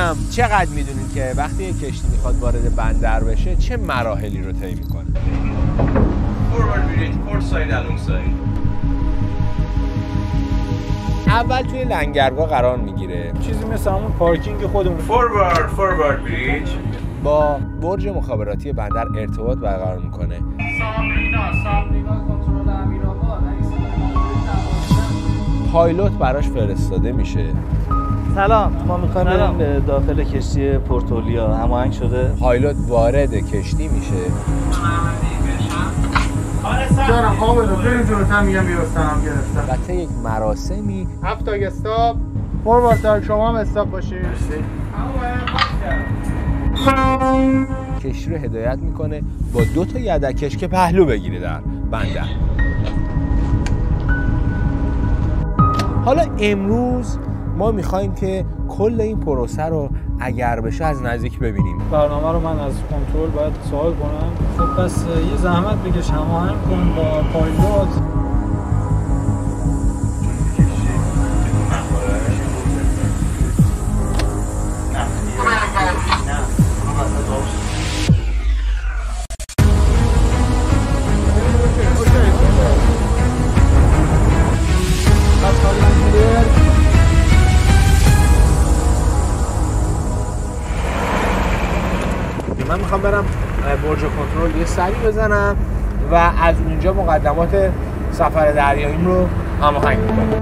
ببینم چقدر میدونید که وقتی یک کشتی میخواد وارد بندر بشه چه مراحلی رو طی میکنه؟ Forward bridge, port side, along side. اول توی لنگرگاه قرار میگیره. چیزی مثل همون پارکینگ خودمون. Forward bridge. با برج مخابراتی بندر ارتباط برقرار میکنه. سابرینا کنترل امیرآباد. پایلوت براش فرستاده میشه. سلام، ما میخوایم بریم به داخل کشتی پورتولیا. هماهنگ شده؟ پایلوت وارد کشتی میشه. جانم قابل رو بریم جلوتر میگم بیرستنم گرفتم. و طی یک مراسمی 7 تا استاپ. فوروارد شما هم استاپ باشید. کشتی رو هدایت میکنه با 2 تا یدکش که پهلو بگیره در بندر. حالا امروز ما میخوایم که کل این پروسه رو اگر بشه از نزدیک ببینیم. برنامه رو من از کنترل باید سوال کنم. خب پس یه زحمت بکش، هماهنگ کن با پایلوت. من میخوام برم برج کنترل یه سری بزنم و از اونجا مقدمات سفر دریاییم رو هماهنگ میکنم.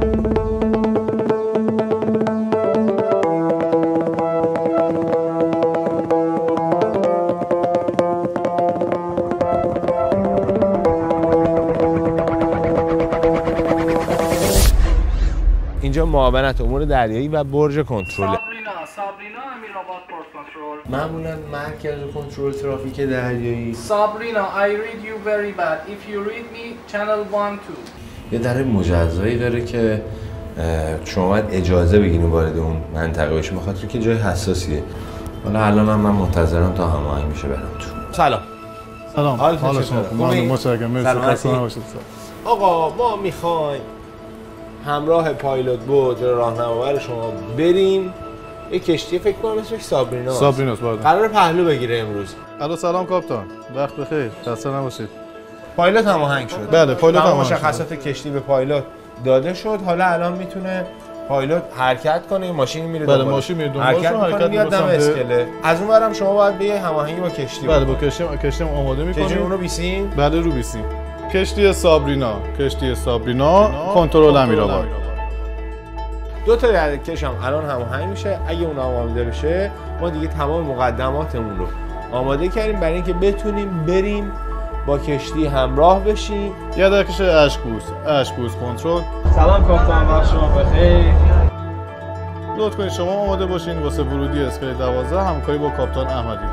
اینجا معاونت امور دریایی و برج کنترل. سابرینا امیرآباد پورت کنترل. معمولا مرکز کنترل ترافیک دریایی. سابرینا I read you very bad. If you read me channel 1 2. یه در مجزایی داره که شما باید اجازه بگیرید وارد اون منطقه بشید، بخاطر که جای حساسیه. حالا الان من منتظرم تا هماهنگ میشه برم تو. سلام. سلام. حال شما خوبی؟ متشکرم. مرسی. خسته نباشید. آقا ما میخوایم همراه پایلوت بود راهنمایی شما بریم یه کشتی فکر کنم اسمش سابریناست. سابریناست بله. قرار پهلو بگیره امروز. الو سلام کاپیتان. وقت بخیر. خسته نباشید. پایلوت هماهنگ شد. بله پایلوت هماهنگ شد. مشخصات کشتی به پایلوت داده شد. حالا الان میتونه پایلوت حرکت کنه، ماشین میره بله ماشین میره دنبالش، حرکت میاد دم اسکله. از اون ورم شما باید به هماهنگی با کشتی. بله با کشتی آماده می‌کنیم. کشتی اونو بیسیم؟ بله رو بیسیم. کشتی سابرینا کنترل امیرآباد. 2 تا یدکش هم الان هماهنگ میشه. اگه اون آماده بشه ما دیگه تمام مقدماتمون رو آماده کردیم برای اینکه بتونیم بریم با کشتی همراه بشیم. یدکش اشکبوس کنترل. سلام کاپیتان، وقت شما بخیر. لطف کنید شما آماده باشین واسه ورودی اسکله 12 همکاری با کاپیتان احمدی.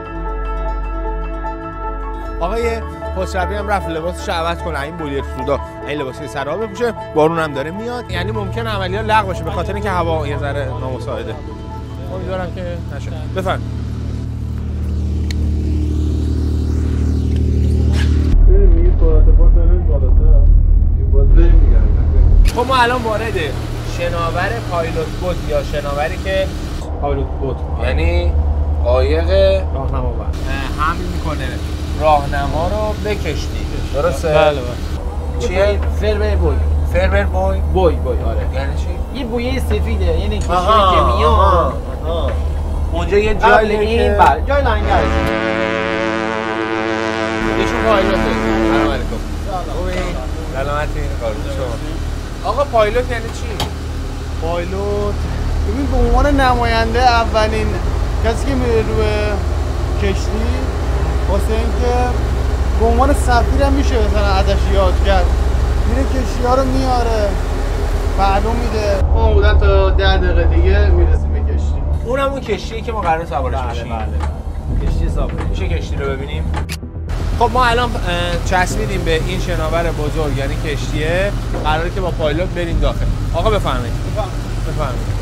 آقای خسروی هم رفت لباسش عوض کنه، این بولیر سودا این لباسی سراب بپوشه، بارون هم داره میاد، یعنی ممکنه عملیات لغو بشه به خاطر اینکه هوا یه ذره نامساعده. امیدوارم که نشه. بفرمایید. خب ما الان وارد شناور پایلوت بود یا شناوری که پایلوت بود یعنی قایق راهنما حمل میکنه راهنما رو به کشتی. درسته؟ بله بله. چیه؟ فربر بوی. بوی آره. یعنی چی؟ یه بویه سفیده، یعنی کشتی که میاد اونجا یه جایی این بر جای لنگر. ایشون پایلوته. سلام علیکم. سلامتی قربون شما. آقا پایلوت یعنی چی؟ پایلوت ببین به عنوان نماینده اولین کسی که میره روی کشتی واسه اینکه به عنوان سفیر هم میشه مثلا ازش یاد کرد، میره کشتی ها رو میاره پهلو میده. ما بودن تا 10 دقیقه دیگه میرسیم به کشتی. اونم اون کشتیه که ما قراره سوارش بشیم. بله. کشتی سابرینا. میشه کشتی رو ببینیم؟ خب ما الان چسبیدیم به این شناور بزرگ یعنی کشتیه، قراره که با پایلوت بریم داخل. آقا بفرمایید. بفرمایید.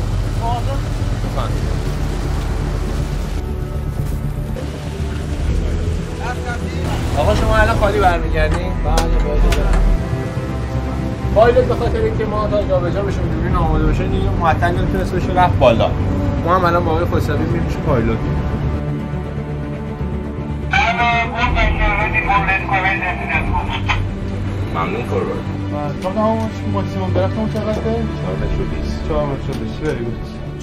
آقا شما الان خالی برمیگردین؟ بله باید. پایلوت به خاطر اینکه ما تا جابجا بشیم ببینیم آماده بشه دیگه معطل نمیتونست بشه رفت بالا. ما هم الان با آقای خسروی میریم پیش پایلوت. ممنون فوروارد. تا همون ماکسیمم درختمون چقدره؟ 4 متر و 20. 4 متر و 20. بری بود.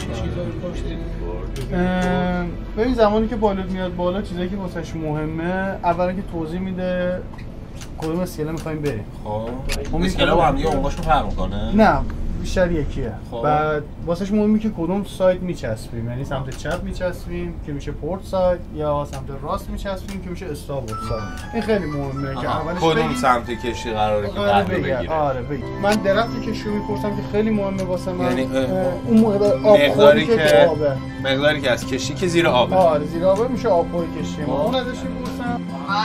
ببین زمانی که پایلوت میاد بالا چیزایی که واسش مهمه اولا که توضیح میده کدوم اسکله میخوایم بریم. خب اسکله با هم دیگه عمقشو فرق میکنه؟ نه بیشتر یکیه. خب. بعد واسش مهمه که کدوم سایت میچسبیم، یعنی سمت چپ میچسبیم که میشه پورت سایت یا سمت راست میچسبیم که میشه استاربورد سایت. این خیلی مهمه که اولش کدوم سمت کشتی قراره که پهلو بگیره. آره بگی. من درختی کشتی رو میپرسم که خیلی مهمه واسه من. یعنی اون مقداری که آبه. مقداری که از کشتی که زیر آبه. آره زیر آبه میشه آب‌های کشتی. ما اون ازش میپرسم.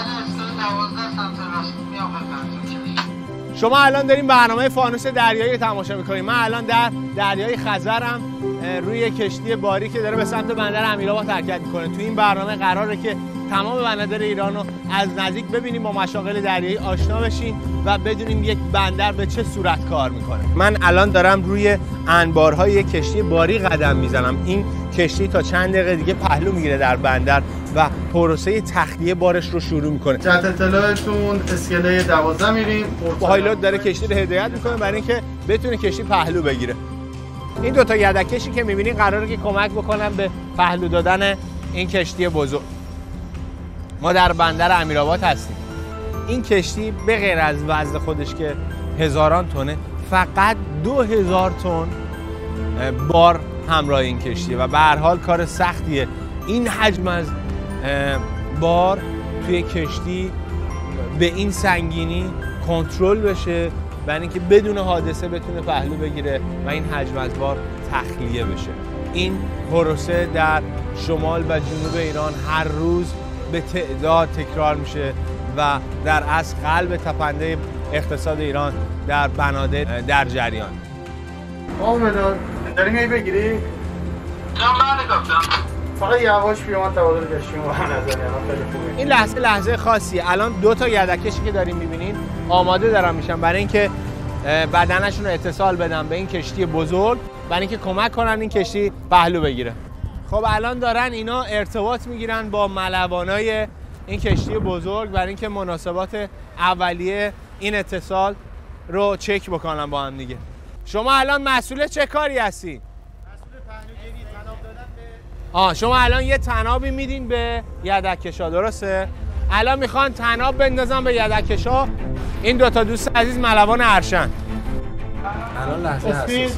شما الان داریم برنامه فانوس دریایی تماشا میکنیم. من الان در دریای خزرم روی کشتی باری که داره به سمت بندر امیرآباد حرکت میکنه. تو این برنامه قراره که تمام بندر ایران رو از نزدیک ببینیم، با مشاغل دریایی آشنا بشیم و بدونیم یک بندر به چه صورت کار میکنه. من الان دارم روی انبارهای یک کشتی باری قدم میزنم. این کشتی تا چند دقیقه دیگه پهلو میگیره در بندر و پروسه تخلیه بارش رو شروع میکنه. تحت اطلاعتون اسکله 12 میریم. پایلوت داره کشتی رو هدایت میکنه برای اینکه بتونه کشتی پهلو بگیره. این دوتا یدک‌کشی که میبینین قراره که کمک بکنن به پهلو دادن این کشتی بزرگ. ما در بندر امیرآباد هستیم. این کشتی به غیر از وزن خودش که هزاران تنه، فقط 2000 تن بار همراه این کشتیه و به هر حال کار سختیه این حجم از بار توی کشتی به این سنگینی کنترل بشه، برای اینکه بدون حادثه بتونه پهلو بگیره و این حجم از بار تخلیه بشه. این پروسه در شمال و جنوب ایران هر روز به تعداد تکرار میشه و در اصل قلب تپنده اقتصاد ایران در بنادر در جریان. مداد داری میای بگیری؟ جان بله کاپیتان. فقط یواش بیا، من تبادل کشتیم با هم نزنی. الان خیلی خوبه. این لحظه خاصیه. الان دو تا یدک‌کشی که داریم می‌بینین آماده دارن میشن برای اینکه بدنشون رو اتصال بدن به این کشتی بزرگ، برای اینکه کمک کنن این کشتی پهلو بگیره. خب الان دارن اینا ارتباط میگیرن با ملوانای این کشتی بزرگ برای اینکه مناسبات اولیه این اتصال رو چک بکنن با هم دیگه. شما الان مسئول چه کاری هستی؟ مسئول پهلوگیری، تناب دادن به شما الان یه تنابی میدین به یدک‌کشا، درسته؟ الان میخوان تناب بندازن به یدک‌کشا. این دوتا دوست عزیز ملوان ارشن. الان لحظه حساسیه.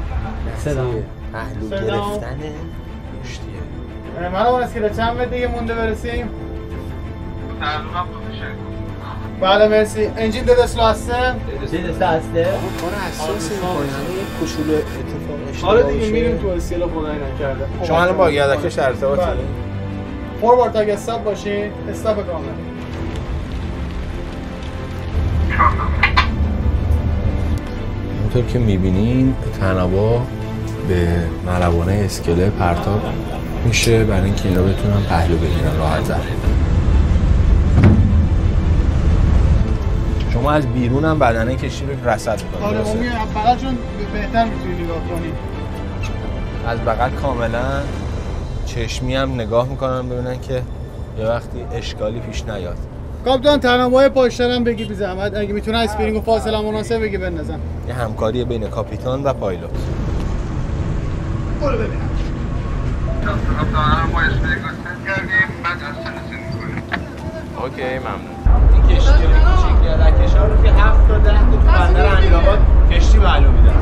پهلو گرفتن کشتیه. منو اسکله چند متر دیگه مونده برسیم؟ تقریبا پوزیشن. بله مرسی. انجین دست لاسته؟ کار حساسی می‌کنه. یه کوچولو اتفاق اشتباه آره دیگه میریم تو اسکله خدای نکرده. شما الان با یدک‌کش در ارتباطی؟ بله. فوروارد اگه استاپ باشین، استاپ کامل. همونطور که می‌بینین تنابا به ملوانه اسکله پرتاب میشه برای اینکه اینا بتونن پهلو بگیرن راحت‌تر. شما از بیرون هم بدنه کشتی رو رصد می‌کنید. آره اون بغل چون بهتر می‌تونی نگاه کنی. از بغل کاملا چشمی هم نگاه میکنن ببینن که یه وقتی اشکالی پیش نیاد. کاپیتان تنابای پشترم بگی بی زحمت، اگه میتونه اسپرینگ و فاصله مناسب بگی بندازم. یه همکاری بین کاپیتان و پایلوت. برو ببینم. کاپیتان ما اسپرینگ رو ست کردیم، بعد از سنسین می‌کنیم. اوکی ممنون. این کشتی کوچیک یدک‌کشا رو که 7 تا 10 تا تو بندر امیرآباد کشتی پهلو میدن.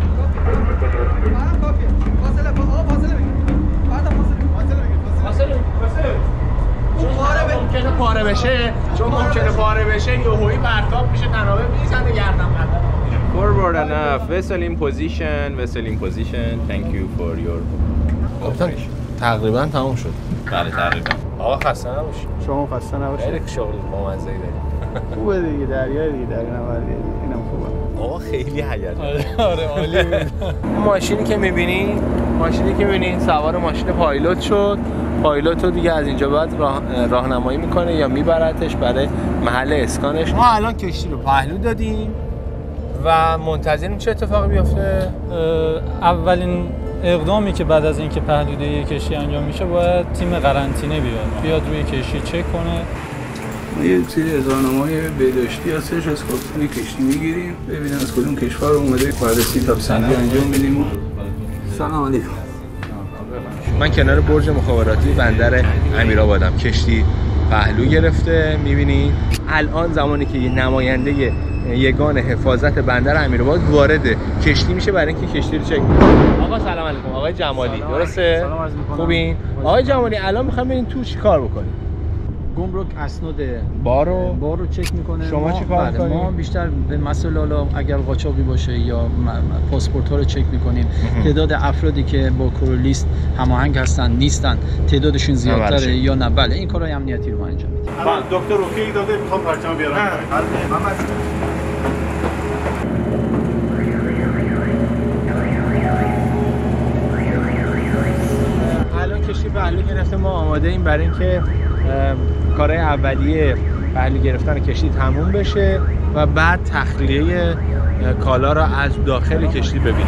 چون ممکنه پاره بشه یهویی پرتاب میشه، تنابه میزنه گردن قطر. Forward enough. Vessel in position. Thank you for your cooperation. تقریبا تموم شد. بله تقریبا. آقا خسته نباشید. شما خسته نباشید. خیلی شغل بامزه‌ای دارید. خوبه دیگه، دریا دیگه، دریا نوردی اینم خوبه. آقا خیلی هیجان. آره عالی بود. ماشینی که می‌بینین سوار ماشین پایلوت شد. پایلوت رو دیگه از اینجا بعد راهنمایی میکنه یا میبرتش برای محل اسکانش. ما الان کشتی رو پهلو دادیم و منتظریم چه اتفاقی بیفته؟ اولین اقدامی که بعد از اینکه پهلوی کشتی انجام میشه باید تیم قرنطینه بیاد روی کشتی چک کنه. ما یه سری اظهارنامه‌های بهداشتی هستش از کاپیتان کشتی میگیریم ببینیم از کدوم کشور اومده بررسی تابسنجی انجام میدیم. سلام علیکم. من کنار برج مخابراتی بندر امیرآبادم. کشتی پهلو گرفته میبینی. الان زمانی که یه نماینده یگان حفاظت بندر امیرآباد وارد کشتی میشه برای اینکه کشتی رو چک کنه. آقا سلام علیکم. آقای جمالی درسته؟ سلام عرض می‌کنم. خوبین؟ آقای جمالی الان میخوام بریم تو چیکار بکنیم؟ گمرک اسناد بار رو چک میکنه. شما چیکار می‌کنید؟ ما بیشتر به مسئله اگر قاچاقی باشه یا پاسپورت ها رو چک میکنیم. تعداد افرادی که با کرولیست هماهنگ هستن نیستن تعدادشون زیادتره یا نه. بله این کارهای امنیتی رو ما انجام میدیم. دکتر اوکی داده میخوام پرچم بیارم. الان کشتی پهلو گرفته. ما آماده ایم برای اینکه کارهای اولیه پهلو گرفتن کشتی تموم بشه و بعد تخلیه کالا را از داخل کشتی ببینیم.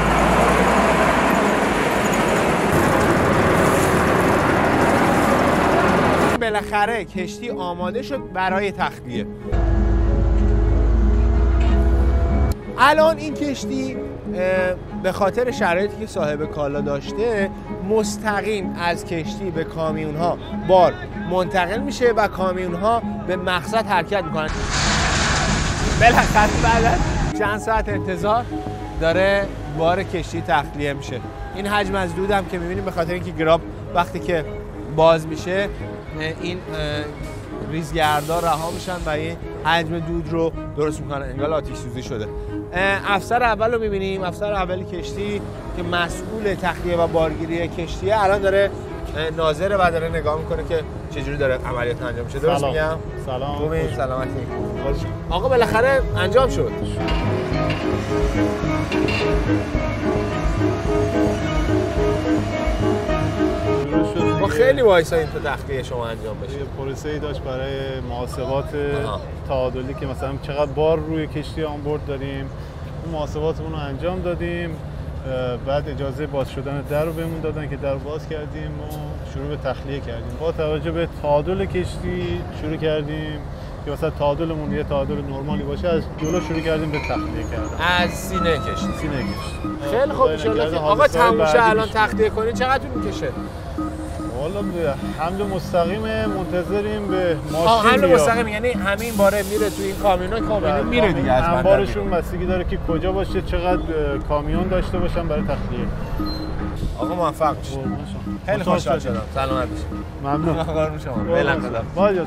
بالاخره کشتی آماده شد برای تخلیه. الان این کشتی به خاطر شرایطی که صاحب کالا داشته مستقیم از کشتی به کامیون ها بار منتقل میشه و کامیون ها به مقصد حرکت میکنن. بالاخره بعد از چند ساعت انتظار داره بار کشتی تخلیه میشه. این حجم از دودم که میبینیم به خاطر اینکه گراب وقتی که باز میشه این ریزگردها رها میشن و این حجم دود رو درست میکنن. انگار آتش سوزی شده. افسر اول رو میبینیم. افسر اولی کشتی که مسئول تخلیه و بارگیری کشتیه الان داره ناظره و داره نگاه میکنه که چجوری داره عملیات انجام میشه. درست میگم؟ سلام. خوبین؟ سلامتی. آقا بالاخره انجام شد. ما خیلی وایساییم تا تخلیه شما انجام بشه. یه پروسه‌ای داشت برای محاسبات تعادلی که مثلا چقدر بار روی کشتی آن بورد داریم. اون محاسباتمون رو انجام دادیم. بعد اجازه باز شدن در رو بهمون دادن که در باز کردیم و شروع به تخلیه کردیم. با توجه به تعادل کشتی شروع کردیم که مثلا تعادلمون یه تعادل نرمالی باشه. از جلو شروع کردیم به تخلیه کردن. از سینه کشتی. سینه کشتی. خیلی خوب. ان آقا تموم شه الان تخلیه کنید چقدر طول میکشه؟ والا حمل مستقیم منتظریم به ماشین. حمل مستقیم یعنی همین باره میره تو این کامیون میره دیگه. از انبارشون بستگی داره که کجا باشه چقدر کامیون داشته باشن برای تخلیه. آقا موفق باشید. خیلی خوشحال شدم. سلامت باشید. ممنون. قربون شما. بالاخره باید.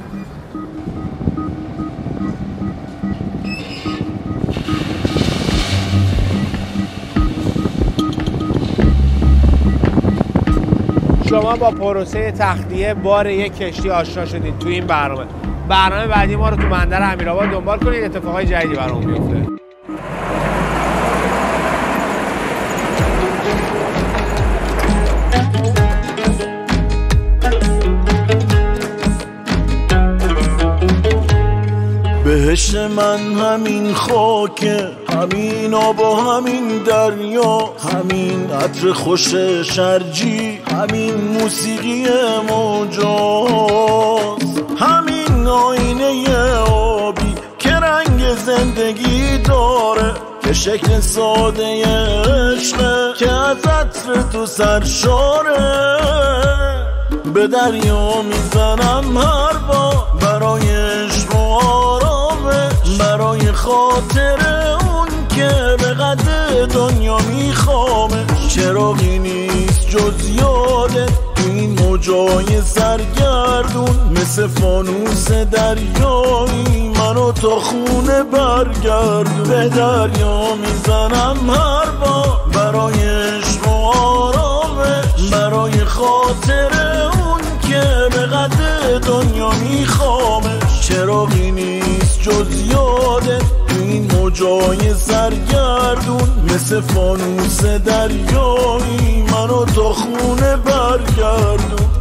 شما با پروسه تخلیه بار یک کشتی آشنا شدید تو این برنامه بعدی ما رو تو بندر امیرآباد دنبال کنید. اتفاقای جدیدی برامون میفته. بهشت من همین خاکه، همین آب و همین دریا، همین عطر خوش شرجی، همین موسیقی موجاست، همین آینه آبی که رنگ زندگی داره، که شکل ساده عشقه که از عطر تو سرشاره. به دریا میزنم هر بار برای عشق و آرامش، برای خاطر اون که به قد دنیا میخوامش. چراغی نیست جز یادت تو این موجای سرگردون، مثل فانوس دریایی منو تا خونه برگردون. به دریا میزنم هر بار برای عشق و آرامش، برای خاطر اون که به قد دنیا میخوامش. چراغی نیست جز یادت تو این موجای سرگردون، مثل فانوس دریایی منو تا خونه برگردون.